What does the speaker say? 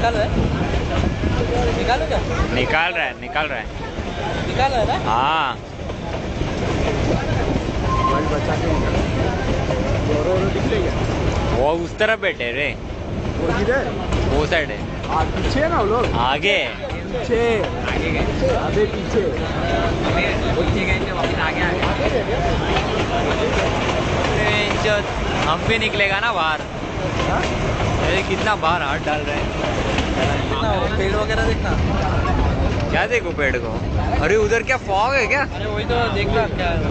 निकाल रहा है, निकालो क्या? निकाल रहा है, निकाल रहा है, निकाल रहा है ना? हाँ। बचा के वो उस तरफ बैठे रे, वो किधर? वो साइड है, पीछे है ना वो लोग? आगे पीछे, आगे गए, अबे पीछे गए थे, वापस आगे आ गए। हम भी निकलेगा ना बाहर। अरे कितना बाहर हाथ डाल रहे हैं। पेड़ वगैरह देखना। क्या देखो पेड़ को? अरे उधर क्या फॉग है क्या? अरे वही तो देख रहा क्या है।